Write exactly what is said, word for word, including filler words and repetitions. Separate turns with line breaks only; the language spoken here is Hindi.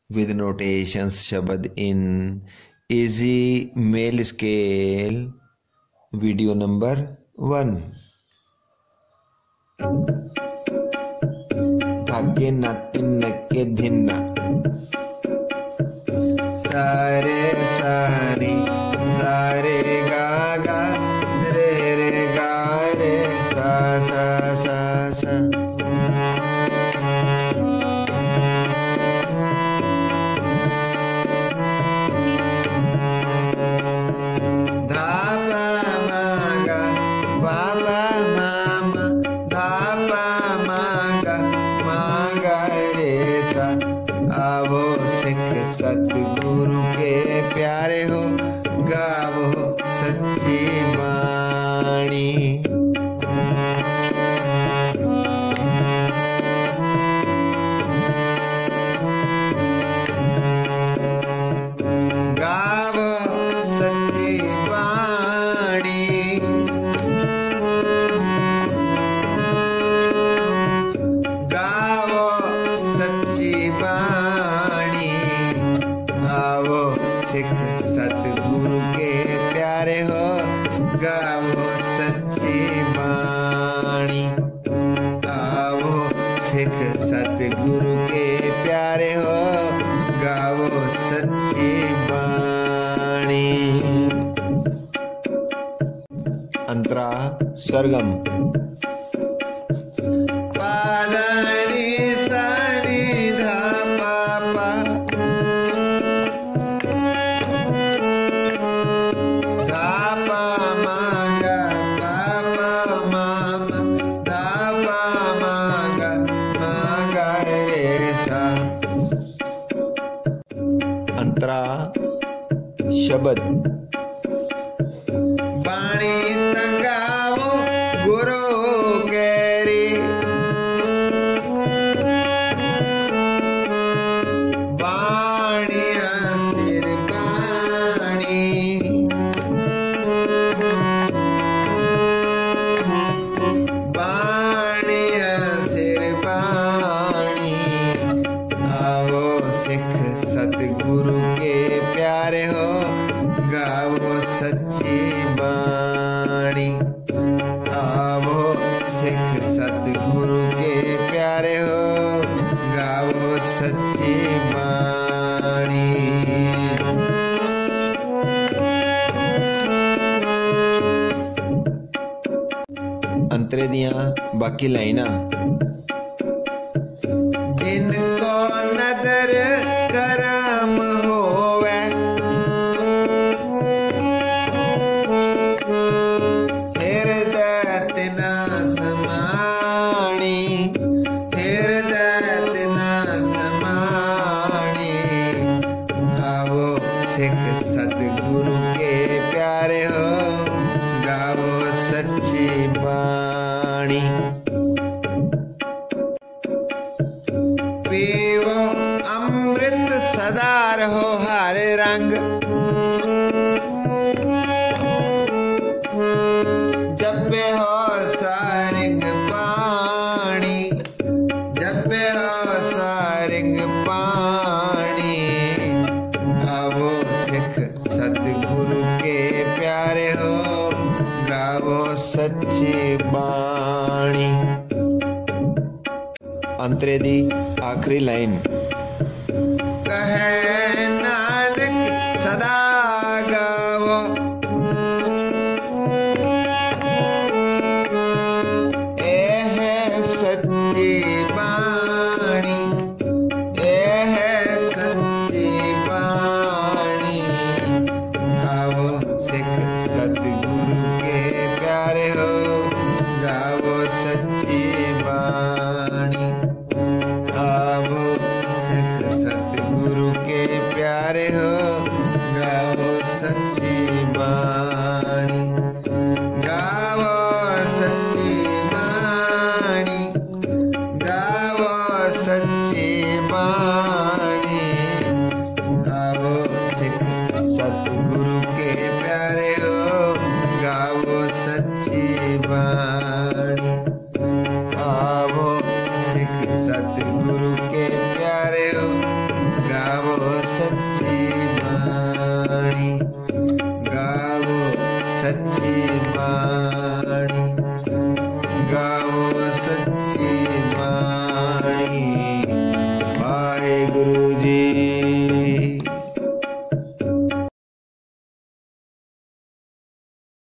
with notations शब्द in easy male scale video number one. धागे न तिन के धिन सारे सारी सारे गा गा रे रे गा रे सा सा सा सा। आवो सिख सतगुरु के प्यारे हो, गावो सच्ची बाणी। गावो सच्ची बाणी, गावो सच्ची बाणी। आवो सिख सतगुरु के प्यारे हो, गावो सच्ची बाणी। आवो सिख सतगुरु के प्यारे हो, गावो सच्ची बाणी। अंतरा सरगम पादानी सानी धा पापा धा पा मागा पापा मामा धा पा मागा मागा रे सा। अंतरा शब्द बाणी तंगावो गुरु केरी बाणिया सिर बाणी। बाणिया सिर बाणी। आवो सिख सतगुरु के प्यारे हो, गावो सच्ची बाणी। आवो सिख सतगुरु के प्यारे हो, गावो सच्ची बाणी। अंतरे दियां बाकी लाइना जिनको नदर करम होवे, हृदय तिना समाणी। हृदय तिना समाणी। आवो सिख सतगुरु के प्यारे हो, गावो सच्ची बाणी। पीवो अमृत सदा रहो हर रंग, जपे हो सारिंग पाणी। जपे हो सारिंग पाणी। आवो सिख सतगुरु के प्यारे हो, गावो सच्ची बाणी। अंतरे दी आखिरी लाइन कहे नानक सदा गावो, ए है सच्ची बाणी। ए है सच्ची बाणी। आवो सिख सतगुरु के प्यारे हो, गावो सच्ची बाणी। आवो सिख सतगुरु के प्यारे हो, गावो सच्ची बाणी। गावो सच्ची बाणी। गावो सच्ची बाणी। आवो सिख सतगुरु के प्यारे हो, गावो सच्ची बाणी। आवो सिख सतगुरु के प्यारे हो, गावो सच्ची बाणी, गावो सच्ची बाणी, गावो सच्ची